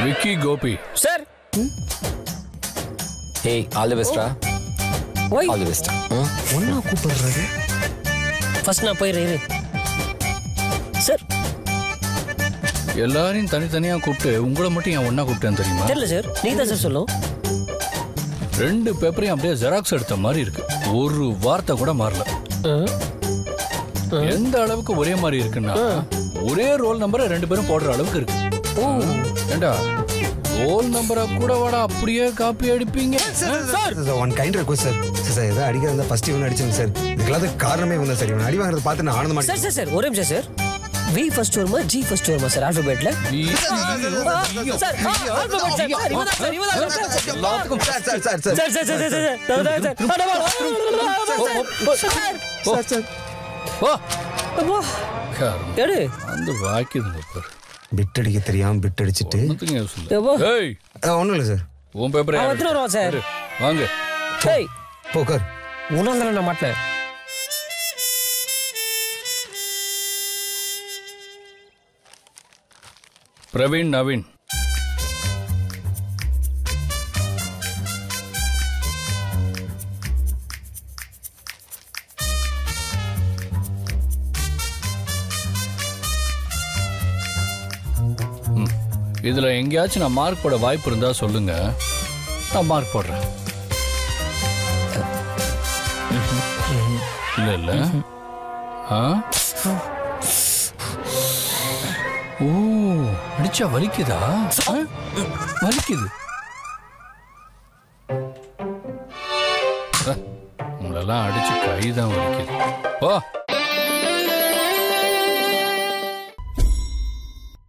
Vicky Gopi sir. ஏய் all the பெஸ்ட்ரா. ஓய் ஆல் தி பெஸ்ட். ஒண்ணா கூப்பிடுறாரு. ஃபர்ஸ்ட் நான் போயிடுறேன் சார். எல்லாரையும் தனித்தனியா கூப்பிட்டு உங்களை மட்டும் ஏன் ஒன்னா கூப்பிட்டேன்னு தெரியுமா? தெரியல சார், நீங்க தான் சார் சொல்லணும். 2 பேப்பரையும் அப்படியே ஜெராக்ஸ் எடுத்த மாதிரி இருக்கு. ஒரு வார்த்தை கூட மாறல. எந்த அளவுக்கு ஒரே மாதிரி இருக்குன்னா ஒரே ரோல் நம்பரை 2 பேரும் போடுற அளவுக்கு இருக்கு. ஏண்டா ரோல் நம்பரை கூட வாடா அப்படியே காப்பி அடிப்பீங்க? One kind request sir. Sir ஏதோ அடிக்கிறதா ஃபர்ஸ்ட் இவன் அடிச்சேன் சார். இதுக்கெல்லாம் காரணமே வந்தா சார். இவன் அடி வாங்குறத பார்த்து நான் ஆனந்தமா. சார் சார் சார் ஒரு நிமிஷம் சார். V ஃபர்ஸ்ட் வருமா G ஃபர்ஸ்ட் வருமா சார் ஆல்பபெட்ல? Sir alphabet sir. இவதான் சார் இவதான் சார். எல்லாத்துக்கும் sir sir sir sir sir sir sir sir sir வா வா எடு அந்த வாக்கிதுங்க பாரு. பிட் அடிக்க தெரியாம பிட் அடிச்சிட்டு ஏய் ஒண்ணும் இல்ல சார். உன் பேப்பர் நான் எடுத்துட்டு வரேன் சார். வாங்க. ஏய் போக்கர் உனந்தால நான் மாட்டேன். பிரவீன் நவீன். இதுல எங்கேயாச்சும் நான் மார்க் போட வாய்ப்பு இருந்தா சொல்லுங்க, நான் மார்க் போடுறேன். இல்ல இல்ல. ஓ அடிச்சா வலிக்குதா? வலிக்குது. உங்களெல்லாம் அடிச்சு கைதான் வலிக்குது. ஓ